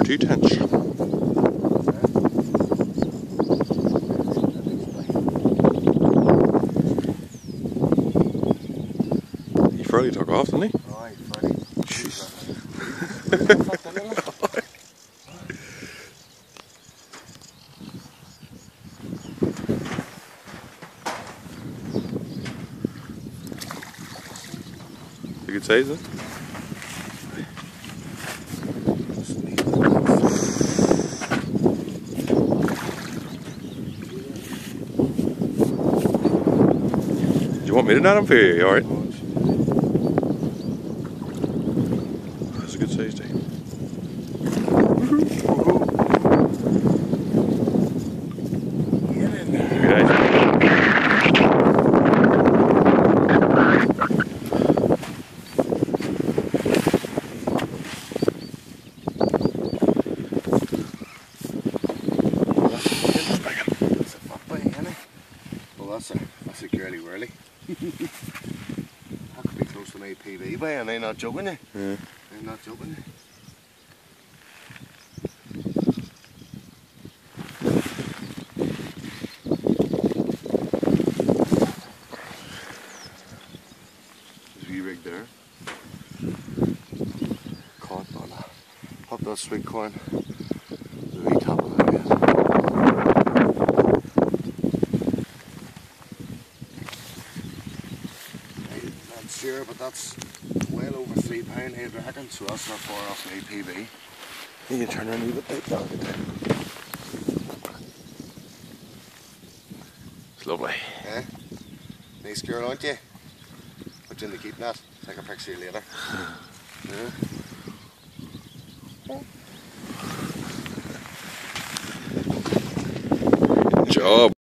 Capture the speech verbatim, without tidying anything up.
two tenths. He fairly took off, didn't he? Aye, fairly. Jeez. You could say that. Do you want me to net him for you? You alright? That's a good size day. That's a, that's a girly whirly. That could be close to my P B by, and I'm not joking you. Yeah. I'm not joking you. There's a wee rig there. Caught on a, up that sweet corn. The wee top of it, yeah. Sure, but that's well over three pound head reckon, so that's not far off my P B. You can turn around a wee bit down. It's lovely. Eh? Nice girl, aren't you? Put you in the keep net. Take a picture of you later. Yeah. Good job.